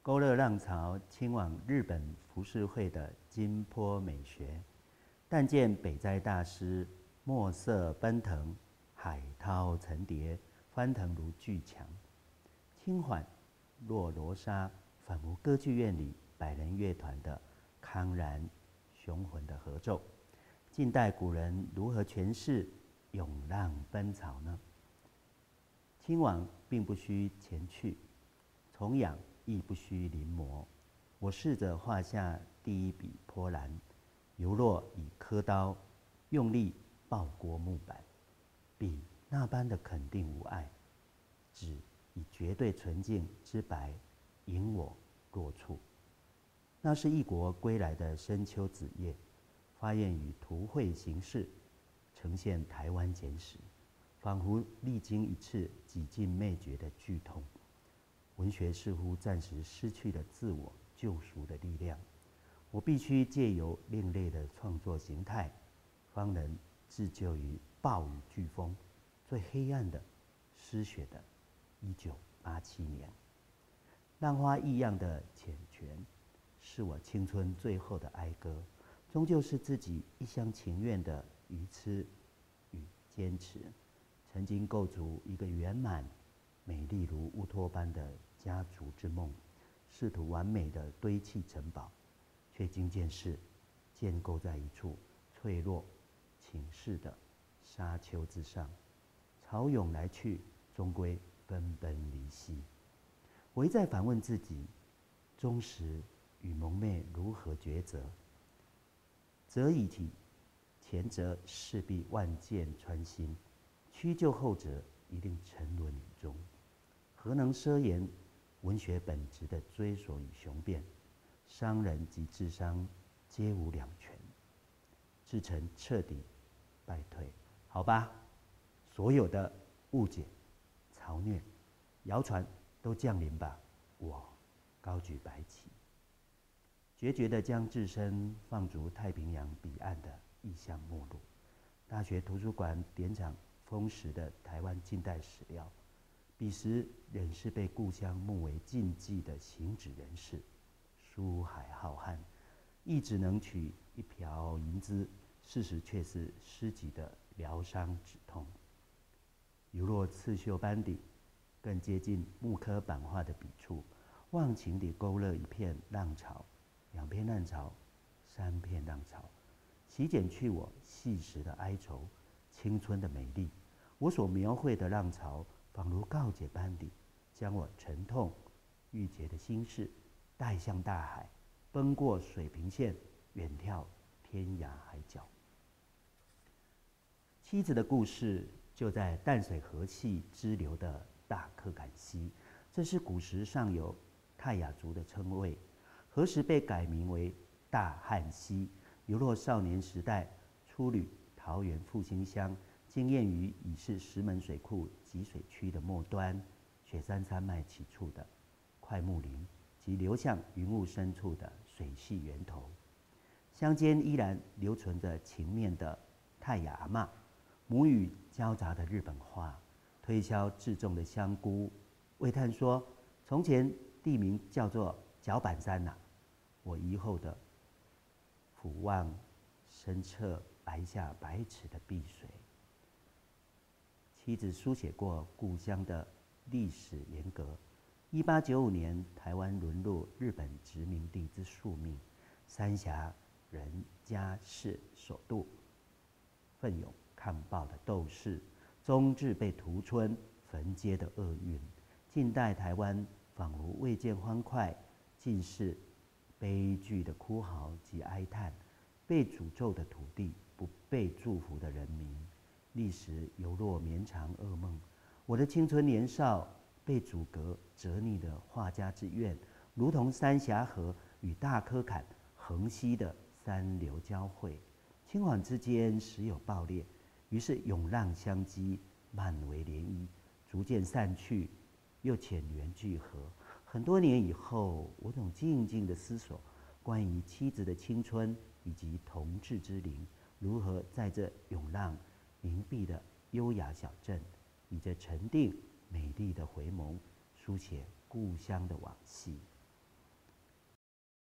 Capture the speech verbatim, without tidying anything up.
勾勒浪潮亲往日本浮世绘的金波美学。但见北斋大师墨色奔腾，海涛层叠，翻腾如巨墙。轻缓若罗纱，仿佛歌剧院里百人乐团的康然雄浑的合奏。近代古人如何诠释涌浪奔潮呢？亲往并不需前去，重仰亦不需临摹。我试着画下第一笔波澜，犹若以刻刀用力爆过木板，比那般的肯定无碍，只以绝对纯净之白引我若处。那是异国归来的深秋子夜，发现于图绘形式，呈现台湾简史，仿佛历经一次几近灭绝的剧痛。文学似乎暂时失去了自我救赎的力量，我必须借由另类的创作形态，方能自救于暴雨飓风最黑暗的失血的一九八七年。浪花异样的缱绻，是我青春最后的哀歌，终究是自己一厢情愿的愚痴与坚持。曾经构筑一个圆满、美丽如乌托邦的家族之梦，试图完美的堆砌城堡，却经见是建构在一处脆弱、倾逝的沙丘之上，潮涌来去，终归奔奔离析。我一再反问自己：忠实与蒙昧如何抉择？择以体，前者势必万箭穿心，屈就后者一定沉沦雨中。何能奢言文学本质的追索与雄辩？商人及智商皆无两全，至诚彻底败退。好吧，所有的误解、嘲虐、谣传都降临吧，我高举白旗，决绝地将自身放逐太平洋彼岸的异乡末路。大学图书馆典藏丰实的台湾近代史料，彼时仍是被故乡目为禁忌的行止人士。书海浩瀚，亦只能取一瓢银资，事实却是诗集的疗伤止痛。犹若刺绣班底，更接近木刻版画的笔触，忘情地勾勒一片浪潮，两片浪潮，三片浪潮，洗剪去我细时的哀愁，青春的美丽。我所描绘的浪潮，仿如告解般地，将我沉痛郁结的心事带向大海，奔过水平线，远眺天涯海角。妻子的故事就在淡水河系支流的大柯坎溪，这是古时尚有泰雅族的称谓，何时被改名为大汉溪？犹若少年时代初旅桃园复兴乡，经验于已是石门水库集水区的末端，雪山山脉起处的快木林及流向云雾深处的水系源头。乡间依然留存着情面的泰雅阿嬷，母语交杂的日本话，推销自种的香菇。喟叹说：“从前地名叫做脚板山呐、啊。”我疑惑的俯望深澈白下百尺的碧水。妻子书写过故乡的历史沿革。一八九五年，台湾沦入日本殖民地之宿命，三峡人家世首度奋勇抗暴的斗士，终至被屠村焚街的厄运。近代台湾仿佛未见欢快，尽是悲剧的哭嚎及哀叹，被诅咒的土地，不被祝福的人民。历史犹若绵长噩梦。我的青春年少被阻隔折逆的画家之愿，如同三峡河与大柯坎横溪的三流交汇，轻缓之间时有爆裂，于是涌浪相激，漫为涟漪，逐渐散去，又浅源聚合。很多年以后，我总静静地思索，关于妻子的青春以及同志之灵，如何在这涌浪凝碧的优雅小镇，以这沉定美丽的回眸，书写故乡的往昔。